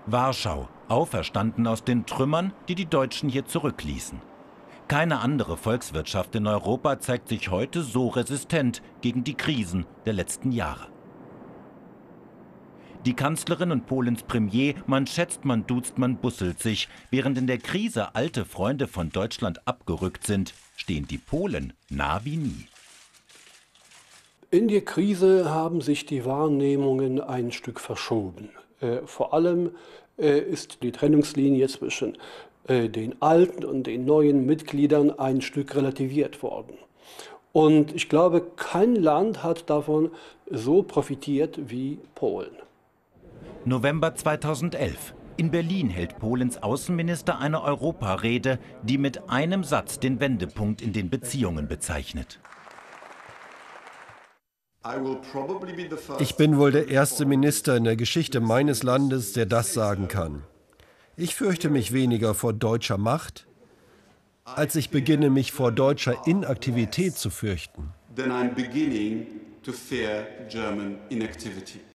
Warschau, auferstanden aus den Trümmern, die die Deutschen hier zurückließen. Keine andere Volkswirtschaft in Europa zeigt sich heute so resistent gegen die Krisen der letzten Jahre. Die Kanzlerin und Polens Premier, man schätzt, man duzt, man busselt sich. Während in der Krise alte Freunde von Deutschland abgerückt sind, stehen die Polen nah wie nie. In der Krise haben sich die Wahrnehmungen ein Stück verschoben. Vor allem ist die Trennungslinie zwischen den alten und den neuen Mitgliedern ein Stück relativiert worden. Und ich glaube, kein Land hat davon so profitiert wie Polen. November 2011. In Berlin hält Polens Außenminister eine Europarede, die mit einem Satz den Wendepunkt in den Beziehungen bezeichnet. Ich bin wohl der erste Minister in der Geschichte meines Landes, der das sagen kann. Ich fürchte mich weniger vor deutscher Macht, als ich beginne, mich vor deutscher Inaktivität zu fürchten.